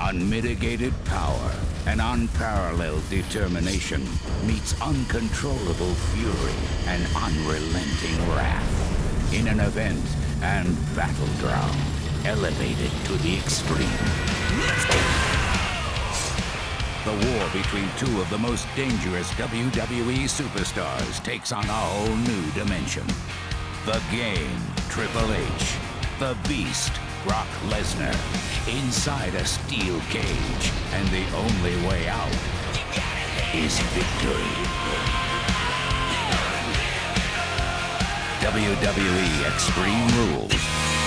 Unmitigated power and unparalleled determination meets uncontrollable fury and unrelenting wrath in an event and battleground elevated to the extreme. The war between two of the most dangerous WWE superstars takes on a whole new dimension. The Game, Triple H, the Beast, Brock Lesnar, inside a steel cage, and the only way out is victory. WWE Extreme Rules.